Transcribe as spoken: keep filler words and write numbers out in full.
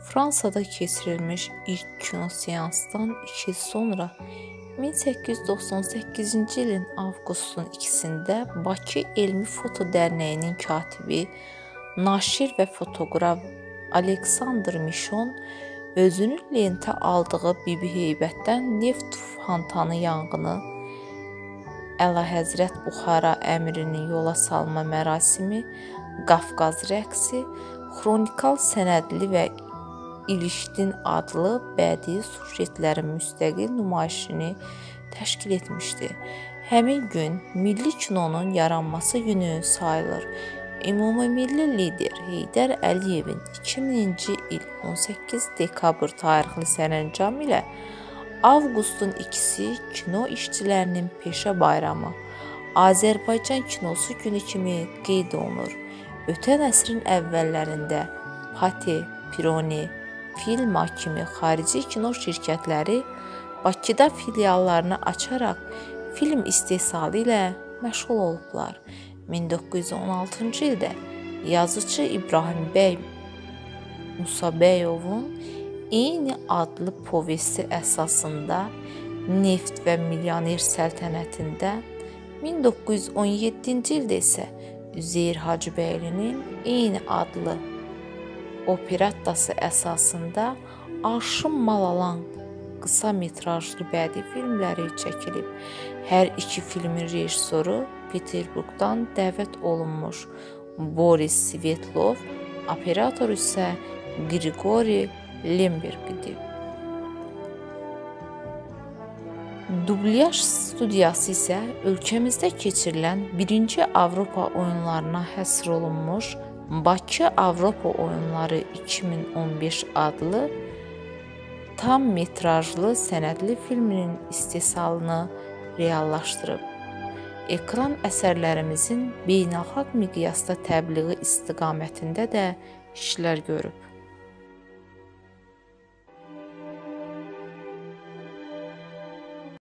Fransada keçirilmiş ilk kino seansdan iki il sonra min səkkiz yüz doxsan səkkizinci ilin avqustun ikisində Bakı Elmi Foto Dərnəyinin katibi, naşir və fotoqraf Aleksandr Mişon özünün lentə aldığı Bibi Heybətdən neft fontanı yanğını, Əlahəzrət Buxara əmrinin yola salma mərasimi, Qafqaz rəqsi, xronikal sənədli və İlişdin adlı bədii sujetlərin müstəqil nümayişini təşkil etmişdi. Həmin gün milli kinonun yaranması günü sayılır. Ümummilli lider Heydər Əliyevin iki mininci il on səkkiz dekabr tarixli sərəncamı ilə avqustun ikisi kino işçilərinin peşə bayramı, Azərbaycan kinosu günü kimi qeyd olunur. Ötən əsrin əvvəllərində Pati, Pironi, Filma kimi xarici kino şirkətləri Bakıda filiallarını açaraq film istehsalı ilə məşğul olublar. min doqquz yüz on altıncı ildə yazıcı İbrahim bəy Musabəyovun eyni adlı povesti əsasında Neft və Milyoner Səltənətində, min doqquz yüz on yeddinci ildə isə Üzeyir Hacıbəylinin eyni adlı operettası əsasında Arşın Malalan qısa metrajlı bədii filmləri çəkilib. Hər iki filmin rejissoru Peterburqdan dəvət olunmuş Boris Svetlov, operator isə Grigori Lemberg idi. Dublyaj studiyası isə ölkəmizdə keçirilən birinci Avropa oyunlarına həsr olunmuş Bakı Avropa Oyunları iki min on beş adlı tam metrajlı sənədli filminin istehsalını reallaşdırıb. Ekran əsərlərimizin beynəlxalq miqyasda təbliği istiqamətində də işlər görüb.